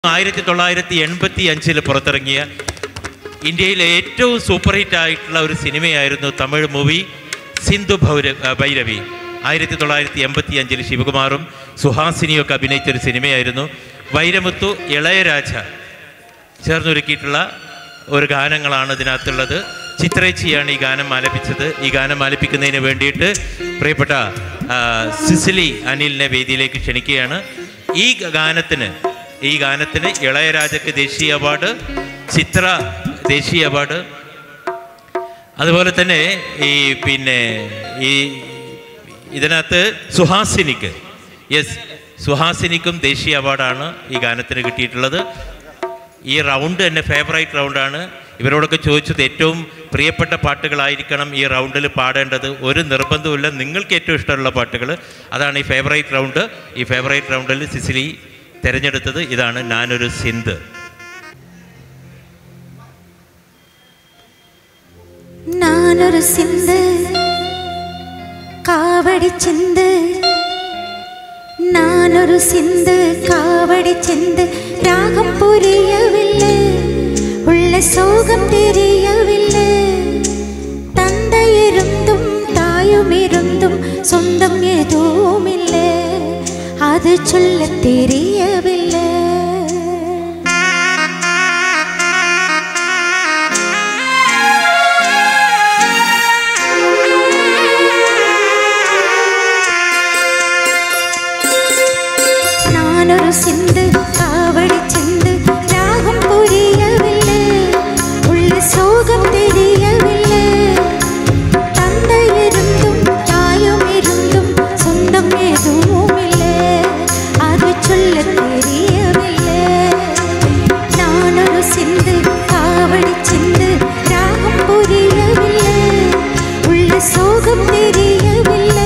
1985 പുറത്തിറങ്ങിയ ഇന്ത്യയിലെ ഏറ്റവും സൂപ്പർ ഹിറ്റ് ആയിട്ടുള്ള ഒരു സിനിമയായിരുന്നു തമിഴ് മൂവി സിന്ധു ഭൈരവി. 1985 ശിവകുമാറും സുഹാസിനിയൊക്കെ അഭിനയിച്ചൊരു സിനിമയായിരുന്നു. വൈരമുത്തു, ഇളയരാജ ചേർന്നൊരുക്കിയിട്ടുള്ള ഒരു ഗാനങ്ങളാണ് ഇതിനകത്തുള്ളത്. ചിത്രേച്ചിയാണ് ഈ ഗാനം ആലപിച്ചത്. ഈ ഗാനം ആലപിക്കുന്നതിന് വേണ്ടിയിട്ട് പ്രിയപ്പെട്ട സിസിലി അനിലിനെ വേദിയിലേക്ക് ക്ഷണിക്കുകയാണ്. ഈ ഗാനത്തിന് ഇളയരാജയ്ക്ക് ദേശീയ അവാർഡ്, ചിത്ര ദേശീയ അവാർഡ്, അതുപോലെ തന്നെ ഇതിനകത്ത് സുഹാസിനിക്കും ദേശീയ അവാർഡാണ് ഈ ഗാനത്തിന് കിട്ടിയിട്ടുള്ളത്. ഈ റൗണ്ട് തന്നെ ഫേവറേറ്റ് റൗണ്ടാണ്. ഇവരോടൊക്കെ ചോദിച്ചത് ഏറ്റവും പ്രിയപ്പെട്ട പാട്ടുകളായിരിക്കണം ഈ റൗണ്ടിൽ പാടേണ്ടത്. ഒരു നിർബന്ധവുമില്ല, നിങ്ങൾക്ക് ഏറ്റവും ഇഷ്ടമുള്ള പാട്ടുകൾ. അതാണ് ഈ ഫേവറേറ്റ് റൗണ്ട്. ഈ ഫേവറേറ്റ് റൗണ്ടിൽ സിസിലി തിരഞ്ഞെടുത്തത് ഇതാണ് ഞാനൊരു സിന്ധ്. ഞാനൊരു സിന്ധ് കാവടി ചിന്ത്, ഞാനൊരു സിന്ധ് കാവടി ചിന്ത്, രാഗം പുரியவில்லை, உள்ள சோகம் தெரியவில்லை, தந்தையிருந்தும் தாயுமிருந்தும் சொந்தம் எதுவுமில்லை, அது சொல்ல தெரியவில்லை. நானொரு சிந்து காவடி சிந்து, ராகம் புரியவில்லை, உள்ள சோகம் தெரியவில்லை, தந்தையிருந்தும் தாயுமிருந்தும் சொந்தம் எதுவுமில்லை, அது சொல்ல தெரியவில்லை. நானொரு சிந்து காவடி சிந்து, ராகம் புரியவில்லை, உள்ள சோகம் தெரியவில்லை.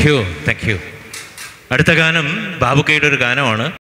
യു. അടുത്ത ഗാനം ബാബുക്കയുടെ ഒരു ഗാനമാണ്.